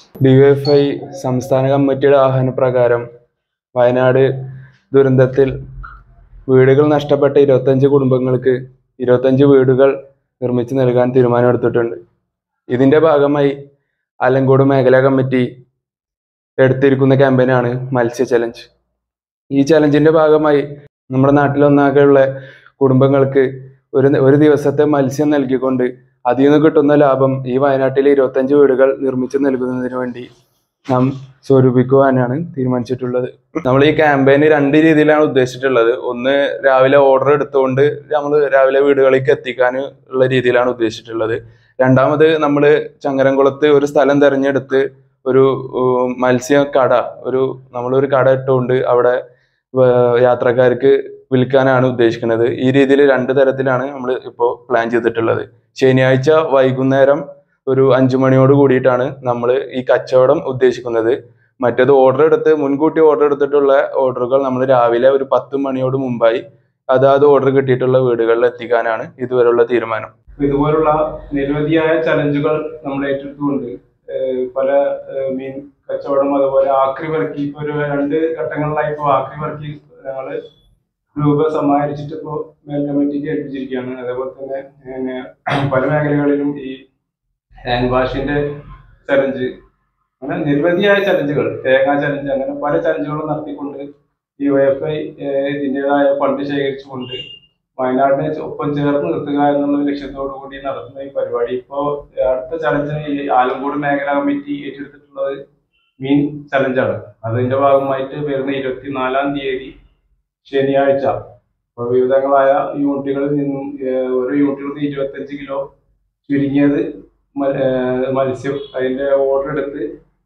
DYFI സംസ്ഥാന കമ്മിറ്റിയുടെ ആഹ്വാനപ്രകാരം വയനാട് ദുരന്തത്തിൽ വീടുകൾ നഷ്ടപ്പെട്ട 25 കുടുംബങ്ങൾക്ക് 25 വീടുകൾ നിർമ്മിച്ചു നൽകാൻ തീരുമാനമെടുത്തിട്ടുണ്ട്. ഇതിന്റെ ഭാഗമായി ആലങ്കോട് മേഖലാ കമ്മിറ്റി എടുത്തിരിക്കുന്ന ക്യാമ്പയിനാണ് മത്സ്യ ചലഞ്ച്. ഈ ചലഞ്ചിന്റെ ഭാഗമായി നമ്മുടെ നാട്ടിലൊന്നാകെയുള്ള കുടുംബങ്ങൾക്ക് ഒരു ദിവസത്തെ മത്സ്യം നൽകിക്കൊണ്ട് അതിൽ നിന്ന് കിട്ടുന്ന ലാഭം ഈ വയനാട്ടിലെ 25 വീടുകൾ നിർമ്മിച്ചു നൽകുന്നതിന് വേണ്ടി നാം സ്വരൂപിക്കുവാനാണ് തീരുമാനിച്ചിട്ടുള്ളത്. നമ്മൾ ഈ ക്യാമ്പയിന് 2 രീതിയിലാണ് ഉദ്ദേശിച്ചിട്ടുള്ളത്. ഒന്ന്, രാവിലെ ഓർഡർ എടുത്തുകൊണ്ട് നമ്മൾ രാവിലെ വീടുകളിലേക്ക് എത്തിക്കാൻ ഉള്ള രീതിയിലാണ് ഉദ്ദേശിച്ചിട്ടുള്ളത്. രണ്ടാമത്, നമ്മൾ ചങ്ങരംകുളത്ത് ഒരു സ്ഥലം തിരഞ്ഞെടുത്ത് ഒരു മത്സ്യ കട നമ്മളൊരു കട ഇട്ടുകൊണ്ട് അവിടെ യാത്രക്കാർക്ക് വിൽക്കാനാണ് ഉദ്ദേശിക്കുന്നത്. ഈ രീതിയിൽ 2 തരത്തിലാണ് നമ്മൾ ഇപ്പോൾ പ്ലാൻ ചെയ്തിട്ടുള്ളത്. ശനിയാഴ്ച വൈകുന്നേരം ഒരു 5 മണിയോട് കൂടിയിട്ടാണ് നമ്മൾ ഈ കച്ചവടം ഉദ്ദേശിക്കുന്നത്. മറ്റേത് മുൻകൂട്ടി ഓർഡർ എടുത്തിട്ടുള്ള ഓർഡറുകൾ നമ്മൾ രാവിലെ ഒരു 10 മണിയോട് മുമ്പായി അതാത് ഓർഡർ കിട്ടിയിട്ടുള്ള വീടുകളിൽ എത്തിക്കാനാണ് ഇതുവരെയുള്ള തീരുമാനം. ഇതുപോലുള്ള നിരവധിയായ ചലഞ്ചുകൾ നമ്മൾ ഏറ്റെടുത്തുകൊണ്ട് പല മീൻ കച്ചവടം, അതുപോലെ ആക്രി വർക്കി, ഇപ്പോൾ ഒരു 2 ഘട്ടങ്ങളിലായി ഇപ്പോൾ ആക്രി വർക്കി ഞങ്ങൾ രൂപ സമാഹരിച്ചിട്ട് ഇപ്പോൾ മേൽ കമ്മിറ്റിക്ക് ഏൽപ്പിച്ചിരിക്കുകയാണ്. അതേപോലെ തന്നെ പല മേഖലകളിലും ഈ ഹാൻഡ് വാഷിന്റെ ചലഞ്ച്, അങ്ങനെ നിരവധിയായ ചലഞ്ചുകൾ, തേങ്ങാ ചലഞ്ച്, അങ്ങനെ പല ചലഞ്ചുകളും നടത്തിക്കൊണ്ട് ഡിവൈഎഫ്ഐ ഇതിൻ്റെതായ ഫണ്ട് ശേഖരിച്ചുകൊണ്ട് വയനാടിനെ ഒപ്പം ചേർന്ന് നിർത്തുക എന്നുള്ള ലക്ഷ്യത്തോടു കൂടി നടത്തുന്ന ഈ പരിപാടി ഇപ്പോൾ അടുത്ത ചലഞ്ചിന് ഈ ആലങ്കോട് മേഖലാ കമ്മിറ്റി ഏറ്റെടുത്തിട്ടുള്ളത് മീൻ ചലഞ്ചാണ്. അതിന്റെ ഭാഗമായിട്ട് വരുന്ന 24-ാം തീയതി ശനിയാഴ്ച വിവിധങ്ങളായ യൂണിറ്റുകളിൽ നിന്നും ഓരോ യൂണിറ്റിൽ 25 കിലോ ചുരുങ്ങിയത് മത്സ്യം അതിന്റെ ഓർഡർ എടുത്ത്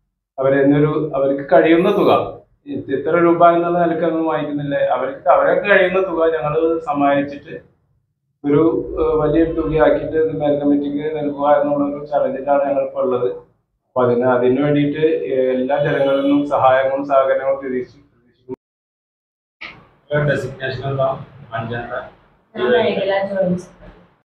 അവർക്ക് കഴിയുന്ന തുക, ഇത്ര രൂപ എന്നുള്ള നിലക്കൊന്നും വാങ്ങിക്കുന്നില്ല, അവർക്ക് കഴിയുന്ന തുക ഞങ്ങൾ സമാഹരിച്ചിട്ട് ഒരു വലിയൊരു തുകയാക്കിയിട്ട് മേൽ കമ്മിറ്റിക്ക് നൽകുക എന്നുള്ള ഒരു ചലഞ്ചിലാണ് ഞങ്ങളിപ്പോൾ ഉള്ളത്. അപ്പൊ അതിനു വേണ്ടിയിട്ട് എല്ലാ ജനങ്ങളിൽ നിന്നും സഹായങ്ങളും സഹകരണങ്ങളും പ്രതീക്ഷിക്കുന്നു. Designation of the